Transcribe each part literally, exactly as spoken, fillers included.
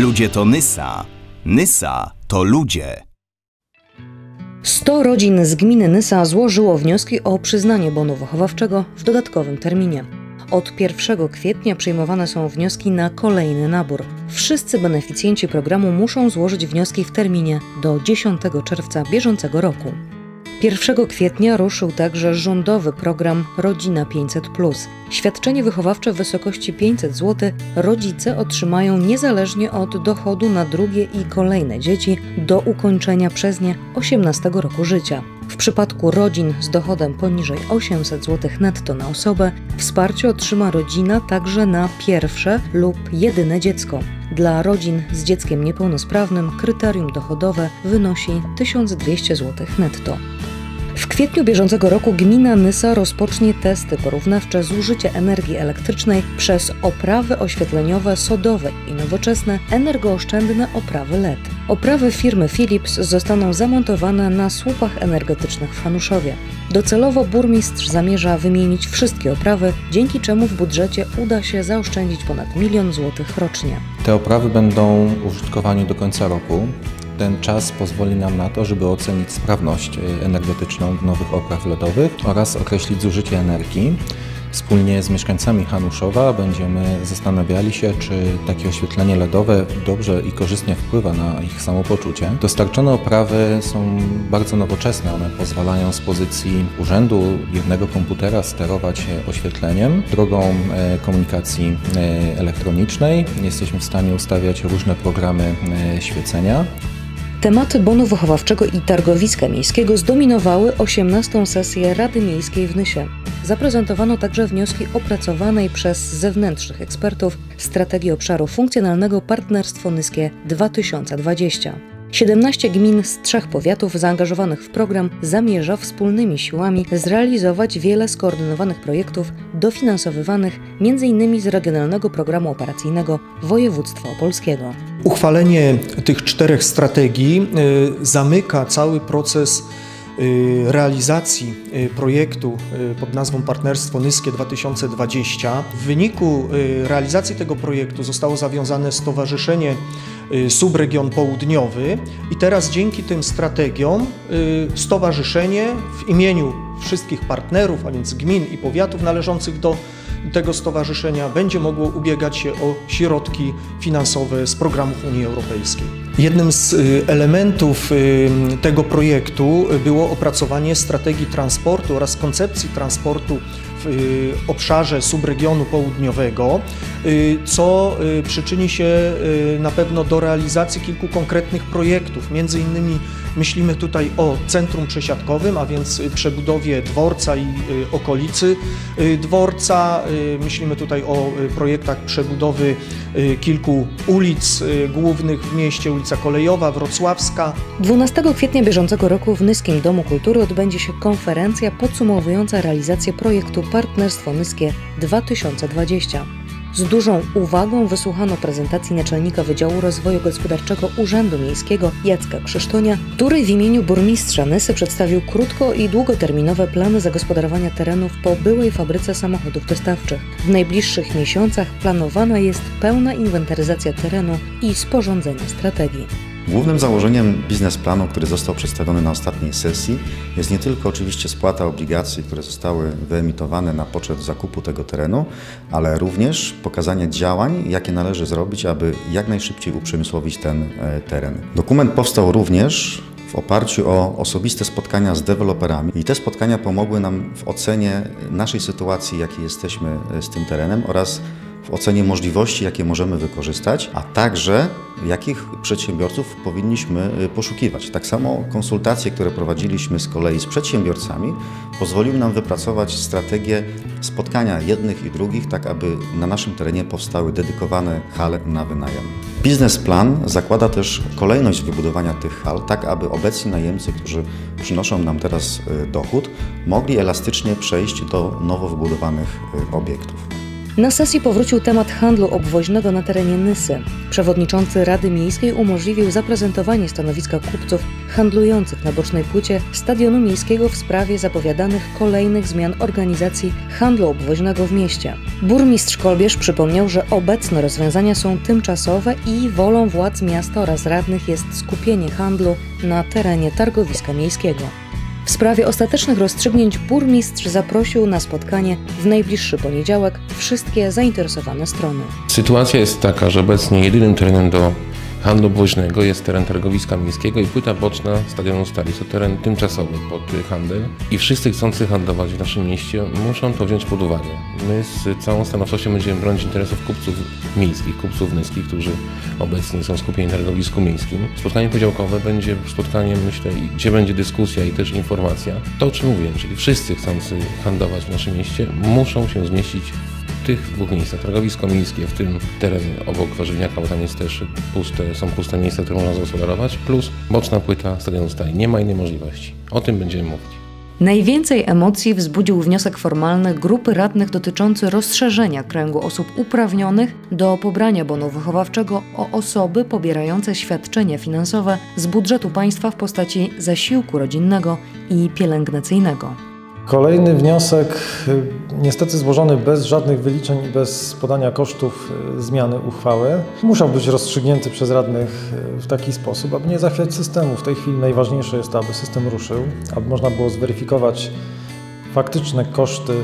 Ludzie to Nysa. Nysa to ludzie. sto rodzin z gminy Nysa złożyło wnioski o przyznanie bonu wychowawczego w dodatkowym terminie. Od pierwszego kwietnia przyjmowane są wnioski na kolejny nabór. Wszyscy beneficjenci programu muszą złożyć wnioski w terminie do dziesiątego czerwca bieżącego roku. pierwszego kwietnia ruszył także rządowy program Rodzina pięćset plus. Świadczenie wychowawcze w wysokości pięćset złotych rodzice otrzymają niezależnie od dochodu na drugie i kolejne dzieci do ukończenia przez nie osiemnastego roku życia. W przypadku rodzin z dochodem poniżej osiemset złotych netto na osobę wsparcie otrzyma rodzina także na pierwsze lub jedyne dziecko. Dla rodzin z dzieckiem niepełnosprawnym kryterium dochodowe wynosi tysiąc dwieście złotych netto. W kwietniu bieżącego roku gmina Nysa rozpocznie testy porównawcze zużycia energii elektrycznej przez oprawy oświetleniowe sodowe i nowoczesne, energooszczędne oprawy L E D. Oprawy firmy Philips zostaną zamontowane na słupach energetycznych w Hanuszowie. Docelowo burmistrz zamierza wymienić wszystkie oprawy, dzięki czemu w budżecie uda się zaoszczędzić ponad milion złotych rocznie. Te oprawy będą użytkowane do końca roku. Ten czas pozwoli nam na to, żeby ocenić sprawność energetyczną nowych opraw L E dowych oraz określić zużycie energii. Wspólnie z mieszkańcami Hanuszowa będziemy zastanawiali się, czy takie oświetlenie L E dowe dobrze i korzystnie wpływa na ich samopoczucie. Dostarczone oprawy są bardzo nowoczesne. One pozwalają z pozycji urzędu jednego komputera sterować oświetleniem drogą komunikacji elektronicznej. Jesteśmy w stanie ustawiać różne programy świecenia. Tematy bonu wychowawczego i targowiska miejskiego zdominowały osiemnastą sesję Rady Miejskiej w Nysie. Zaprezentowano także wnioski opracowanej przez zewnętrznych ekspertów strategii obszaru funkcjonalnego Partnerstwo Nyskie dwa tysiące dwadzieścia. siedemnaście gmin z trzech powiatów zaangażowanych w program zamierza wspólnymi siłami zrealizować wiele skoordynowanych projektów dofinansowywanych między innymi z Regionalnego Programu Operacyjnego Województwa Opolskiego. Uchwalenie tych czterech strategii y, zamyka cały proces y, realizacji y, projektu y, pod nazwą Partnerstwo Nyskie dwa tysiące dwadzieścia. W wyniku y, realizacji tego projektu zostało zawiązane stowarzyszenie y, Subregion Południowy i teraz dzięki tym strategiom y, stowarzyszenie w imieniu wszystkich partnerów, a więc gmin i powiatów należących do tego stowarzyszenia będzie mogło ubiegać się o środki finansowe z programów Unii Europejskiej. Jednym z elementów tego projektu było opracowanie strategii transportu oraz koncepcji transportu w obszarze subregionu południowego, co przyczyni się na pewno do realizacji kilku konkretnych projektów. Między innymi myślimy tutaj o centrum przesiadkowym, a więc przebudowie dworca i okolicy dworca. Myślimy tutaj o projektach przebudowy kilku ulic głównych w mieście, ulica Kolejowa, Wrocławska. dwunastego kwietnia bieżącego roku w Nyskim Domu Kultury odbędzie się konferencja podsumowująca realizację projektu Partnerstwo Nyskie dwa tysiące dwadzieścia. Z dużą uwagą wysłuchano prezentacji naczelnika Wydziału Rozwoju Gospodarczego Urzędu Miejskiego Jacka Krzysztonia, który w imieniu burmistrza Nysy przedstawił krótko- i długoterminowe plany zagospodarowania terenów po byłej fabryce samochodów dostawczych. W najbliższych miesiącach planowana jest pełna inwentaryzacja terenu i sporządzenie strategii. Głównym założeniem biznesplanu, który został przedstawiony na ostatniej sesji, jest nie tylko oczywiście spłata obligacji, które zostały wyemitowane na poczet zakupu tego terenu, ale również pokazanie działań, jakie należy zrobić, aby jak najszybciej uprzemysłowić ten teren. Dokument powstał również w oparciu o osobiste spotkania z deweloperami i te spotkania pomogły nam w ocenie naszej sytuacji, jakiej jesteśmy z tym terenem oraz w ocenie możliwości, jakie możemy wykorzystać, a także jakich przedsiębiorców powinniśmy poszukiwać. Tak samo konsultacje, które prowadziliśmy z kolei z przedsiębiorcami, pozwoliły nam wypracować strategię spotkania jednych i drugich, tak aby na naszym terenie powstały dedykowane hale na wynajem. Biznesplan zakłada też kolejność wybudowania tych hal, tak aby obecni najemcy, którzy przynoszą nam teraz dochód, mogli elastycznie przejść do nowo wybudowanych obiektów. Na sesji powrócił temat handlu obwoźnego na terenie Nysy. Przewodniczący Rady Miejskiej umożliwił zaprezentowanie stanowiska kupców handlujących na bocznej płycie Stadionu Miejskiego w sprawie zapowiadanych kolejnych zmian organizacji handlu obwoźnego w mieście. Burmistrz Kolbierz przypomniał, że obecne rozwiązania są tymczasowe i wolą władz miasta oraz radnych jest skupienie handlu na terenie targowiska miejskiego. W sprawie ostatecznych rozstrzygnięć burmistrz zaprosił na spotkanie w najbliższy poniedziałek wszystkie zainteresowane strony. Sytuacja jest taka, że obecnie jedynym terenem do handlu obwoźnego jest teren targowiska miejskiego i płyta boczna Stadionu Stali. To teren tymczasowy pod handel i wszyscy chcący handlować w naszym mieście muszą to wziąć pod uwagę. My z całą stanowczością będziemy bronić interesów kupców miejskich, kupców nyskich, którzy obecnie są skupieni na targowisku miejskim. Spotkanie podziałkowe będzie spotkaniem, myślę, gdzie będzie dyskusja i też informacja. To, o czym mówiłem, czyli wszyscy chcący handlować w naszym mieście muszą się zmieścić w tych dwóch miejscach. Targowisko miejskie, w tym teren obok warzywniaka, bo tam jest też puste, są puste miejsca, które można zagospodarować, plus boczna płyta Stadionu Stali. Nie ma innej możliwości. O tym będziemy mówić. Najwięcej emocji wzbudził wniosek formalny grupy radnych dotyczący rozszerzenia kręgu osób uprawnionych do pobrania bonu wychowawczego o osoby pobierające świadczenia finansowe z budżetu państwa w postaci zasiłku rodzinnego i pielęgnacyjnego. Kolejny wniosek, niestety złożony bez żadnych wyliczeń i bez podania kosztów zmiany uchwały, musiał być rozstrzygnięty przez radnych w taki sposób, aby nie zachwiać systemu. W tej chwili najważniejsze jest to, aby system ruszył, aby można było zweryfikować faktyczne koszty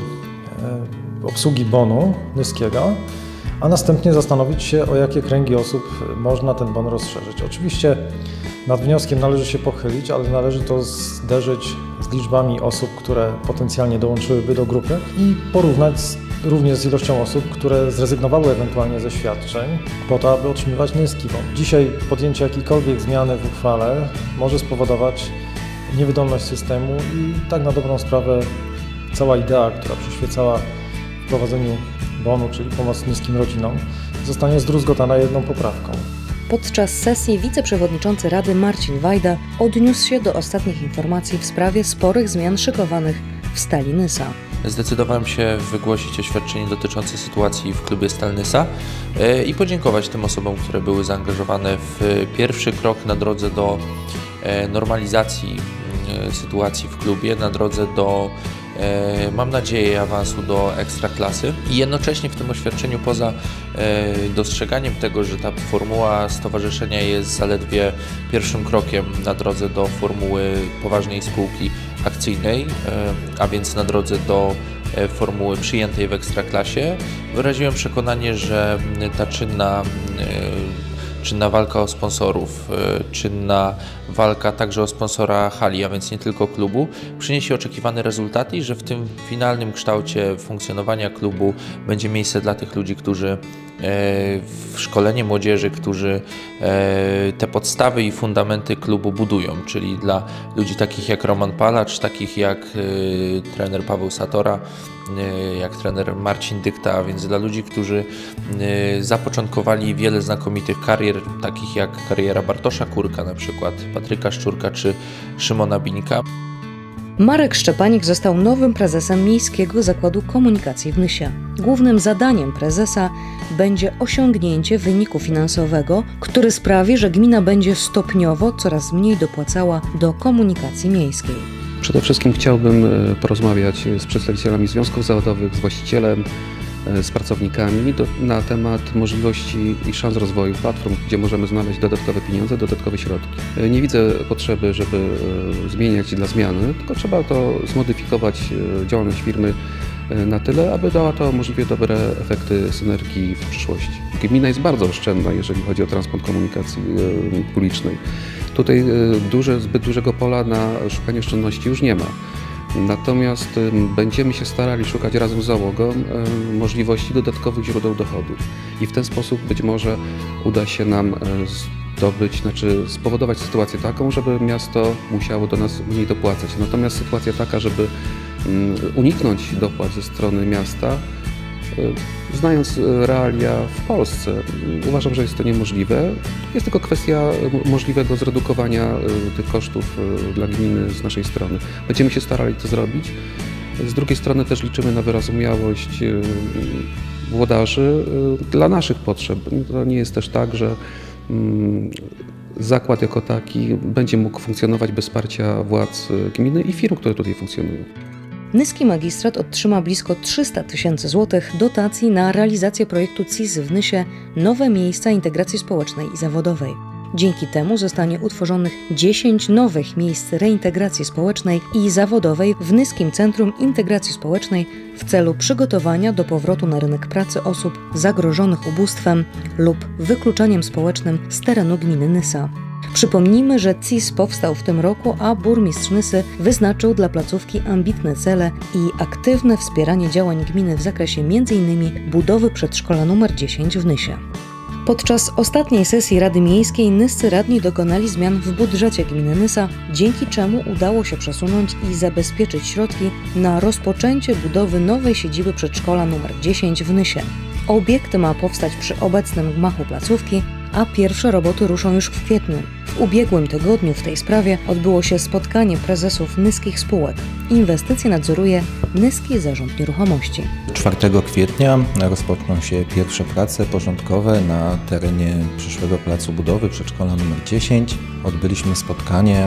obsługi bonu nyskiego, a następnie zastanowić się, o jakie kręgi osób można ten bon rozszerzyć. Oczywiście nad wnioskiem należy się pochylić, ale należy to zderzyć z liczbami osób, które potencjalnie dołączyłyby do grupy i porównać z, również z ilością osób, które zrezygnowały ewentualnie ze świadczeń po to, aby otrzymywać nyski bon. Dzisiaj podjęcie jakiejkolwiek zmiany w uchwale może spowodować niewydolność systemu i tak na dobrą sprawę cała idea, która przyświecała wprowadzeniu bonu, czyli pomoc niskim rodzinom, zostanie zdruzgotana jedną poprawką. Podczas sesji wiceprzewodniczący Rady Marcin Wajda odniósł się do ostatnich informacji w sprawie sporych zmian szykowanych w Stali Nysa. Zdecydowałem się wygłosić oświadczenie dotyczące sytuacji w klubie Stal Nysa i podziękować tym osobom, które były zaangażowane w pierwszy krok na drodze do normalizacji sytuacji w klubie, na drodze do, mam nadzieję, awansu do ekstraklasy. I jednocześnie w tym oświadczeniu, poza dostrzeganiem tego, że ta formuła stowarzyszenia jest zaledwie pierwszym krokiem na drodze do formuły poważnej spółki akcyjnej, a więc na drodze do formuły przyjętej w ekstraklasie, wyraziłem przekonanie, że ta czynna czynna walka o sponsorów, czynna walka także o sponsora hali, a więc nie tylko klubu, przyniesie oczekiwane rezultaty i że w tym finalnym kształcie funkcjonowania klubu będzie miejsce dla tych ludzi, którzy w szkolenie młodzieży, którzy te podstawy i fundamenty klubu budują, czyli dla ludzi takich jak Roman Palacz, takich jak trener Paweł Satora, jak trener Marcin Dykta, a więc dla ludzi, którzy zapoczątkowali wiele znakomitych karier, takich jak kariera Bartosza Kurka, na przykład Patryka Szczurka czy Szymona Bińka. Marek Szczepanik został nowym prezesem Miejskiego Zakładu Komunikacji w Nysie. Głównym zadaniem prezesa będzie osiągnięcie wyniku finansowego, który sprawi, że gmina będzie stopniowo coraz mniej dopłacała do komunikacji miejskiej. Przede wszystkim chciałbym porozmawiać z przedstawicielami związków zawodowych, z właścicielem, z pracownikami do, na temat możliwości i szans rozwoju platform, gdzie możemy znaleźć dodatkowe pieniądze, dodatkowe środki. Nie widzę potrzeby, żeby zmieniać dla zmiany, tylko trzeba to zmodyfikować działalność firmy na tyle, aby dała to możliwie dobre efekty synergii w przyszłości. Gmina jest bardzo oszczędna, jeżeli chodzi o transport komunikacji publicznej. Tutaj duże, zbyt dużego pola na szukanie oszczędności już nie ma. Natomiast będziemy się starali szukać razem z załogą możliwości dodatkowych źródeł dochodów i w ten sposób być może uda się nam zdobyć, znaczy spowodować sytuację taką, żeby miasto musiało do nas mniej dopłacać. Natomiast sytuacja taka, żeby uniknąć dopłat ze strony miasta, znając realia w Polsce, uważam, że jest to niemożliwe. Jest tylko kwestia możliwego zredukowania tych kosztów dla gminy z naszej strony. Będziemy się starali to zrobić. Z drugiej strony też liczymy na wyrozumiałość włodarzy dla naszych potrzeb. To nie jest też tak, że zakład jako taki będzie mógł funkcjonować bez wsparcia władz gminy i firm, które tutaj funkcjonują. Nyski Magistrat otrzyma blisko trzysta tysięcy złotych dotacji na realizację projektu C I S w Nysie Nowe Miejsca Integracji Społecznej i Zawodowej. Dzięki temu zostanie utworzonych dziesięć nowych miejsc reintegracji społecznej i zawodowej w Nyskim Centrum Integracji Społecznej w celu przygotowania do powrotu na rynek pracy osób zagrożonych ubóstwem lub wykluczeniem społecznym z terenu gminy Nysa. Przypomnijmy, że C I S powstał w tym roku, a burmistrz Nysy wyznaczył dla placówki ambitne cele i aktywne wspieranie działań gminy w zakresie między innymi budowy przedszkola numer dziesięć w Nysie. Podczas ostatniej sesji Rady Miejskiej nyscy radni dokonali zmian w budżecie gminy Nysa, dzięki czemu udało się przesunąć i zabezpieczyć środki na rozpoczęcie budowy nowej siedziby przedszkola numer dziesięć w Nysie. Obiekt ma powstać przy obecnym gmachu placówki, a pierwsze roboty ruszą już w kwietniu. W ubiegłym tygodniu w tej sprawie odbyło się spotkanie prezesów nyskich spółek. Inwestycje nadzoruje Nyski Zarząd Nieruchomości. czwartego kwietnia rozpoczną się pierwsze prace porządkowe na terenie przyszłego placu budowy przedszkola numer dziesięć. Odbyliśmy spotkanie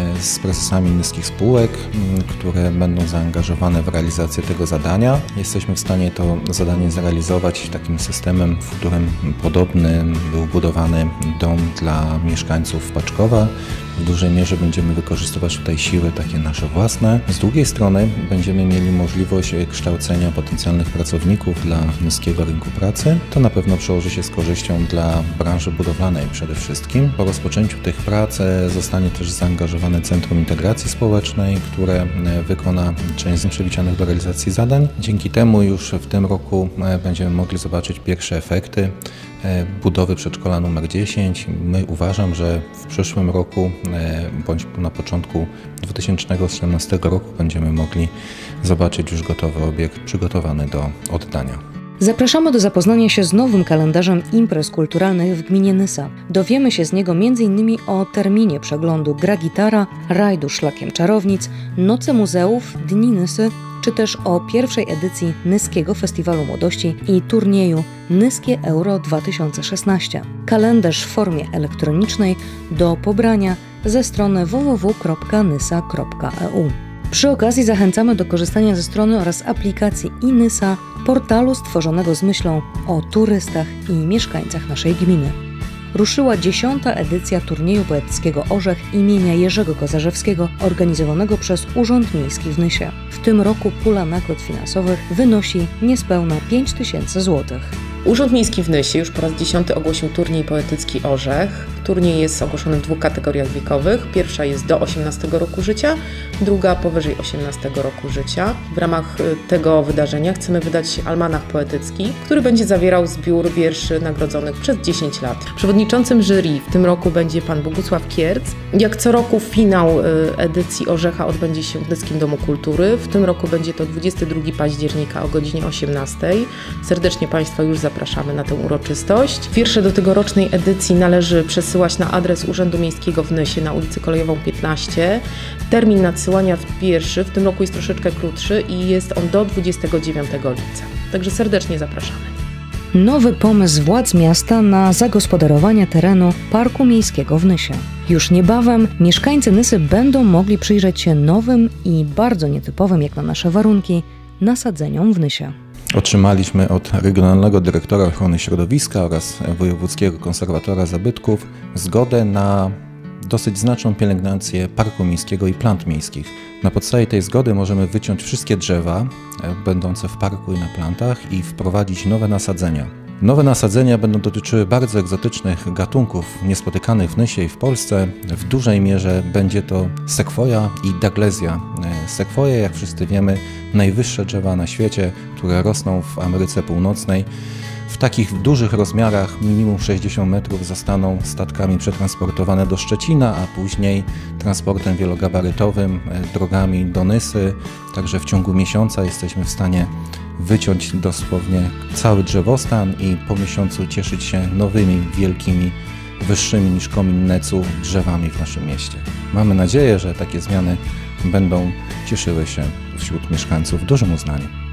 z prezesami nyskich spółek, które będą zaangażowane w realizację tego zadania. Jesteśmy w stanie to zadanie zrealizować takim systemem, w którym podobny był budowany dom dla mieszkańców Paczkowa. W dużej mierze będziemy wykorzystywać tutaj siły takie nasze własne. Z drugiej strony będziemy mieli możliwość kształcenia potencjalnych pracowników dla nyskiego rynku pracy. To na pewno przełoży się z korzyścią dla branży budowlanej przede wszystkim. Po rozpoczęciu tych prac zostanie też zaangażowane Centrum Integracji Społecznej, które wykona część z przewidzianych do realizacji zadań. Dzięki temu już w tym roku będziemy mogli zobaczyć pierwsze efekty budowy przedszkola numer dziesięć. My uważam, że w przyszłym roku bądź na początku dwa tysiące osiemnastego roku będziemy mogli zobaczyć już gotowy obiekt przygotowany do oddania. Zapraszamy do zapoznania się z nowym kalendarzem imprez kulturalnych w gminie Nysa. Dowiemy się z niego między innymi o terminie przeglądu Gra Gitara, rajdu Szlakiem Czarownic, Noce Muzeów, Dni Nysy, czy też o pierwszej edycji Nyskiego Festiwalu Młodości i turnieju Nyskie Euro dwa tysiące szesnaście. Kalendarz w formie elektronicznej do pobrania ze strony w w w kropka nysa kropka e u. Przy okazji zachęcamy do korzystania ze strony oraz aplikacji iNysa, portalu stworzonego z myślą o turystach i mieszkańcach naszej gminy. Ruszyła dziesiąta edycja turnieju poetyckiego Orzech imienia Jerzego Kozarzewskiego, organizowanego przez Urząd Miejski w Nysie. W tym roku pula nagród finansowych wynosi niespełna pięć tysięcy złotych. Urząd Miejski w Nysie już po raz dziesiąty ogłosił turniej poetycki Orzech. Turniej jest ogłoszony w dwóch kategoriach wiekowych. Pierwsza jest do osiemnastego roku życia, druga powyżej osiemnastego roku życia. W ramach tego wydarzenia chcemy wydać almanach poetycki, który będzie zawierał zbiór wierszy nagrodzonych przez dziesięć lat. Przewodniczącym jury w tym roku będzie pan Bogusław Kierc. Jak co roku finał edycji Orzecha odbędzie się w Nyskim Domu Kultury. W tym roku będzie to dwudziestego drugiego października o godzinie osiemnastej. Serdecznie Państwa już zapraszamy na tę uroczystość. Wiersze do tegorocznej edycji należy przesyłać na adres Urzędu Miejskiego w Nysie na ulicy Kolejową piętnaście. Termin nadsyłania wierszy w tym roku jest troszeczkę krótszy i jest on do dwudziestego dziewiątego lipca. Także serdecznie zapraszamy. Nowy pomysł władz miasta na zagospodarowanie terenu Parku Miejskiego w Nysie. Już niebawem mieszkańcy Nysy będą mogli przyjrzeć się nowym i bardzo nietypowym jak na nasze warunki nasadzeniom w Nysie. Otrzymaliśmy od Regionalnego Dyrektora Ochrony Środowiska oraz Wojewódzkiego Konserwatora Zabytków zgodę na dosyć znaczną pielęgnację Parku Miejskiego i plant miejskich. Na podstawie tej zgody możemy wyciąć wszystkie drzewa będące w parku i na plantach i wprowadzić nowe nasadzenia. Nowe nasadzenia będą dotyczyły bardzo egzotycznych gatunków niespotykanych w Nysie i w Polsce. W dużej mierze będzie to sekwoja i daglezja. Sekwoje, jak wszyscy wiemy, najwyższe drzewa na świecie, które rosną w Ameryce Północnej. W takich dużych rozmiarach, minimum sześćdziesiąt metrów, zostaną statkami przetransportowane do Szczecina, a później transportem wielogabarytowym, drogami do Nysy. Także w ciągu miesiąca jesteśmy w stanie wyciąć dosłownie cały drzewostan i po miesiącu cieszyć się nowymi, wielkimi, wyższymi niż komin necu drzewami w naszym mieście. Mamy nadzieję, że takie zmiany będą cieszyły się wśród mieszkańców dużym uznaniem.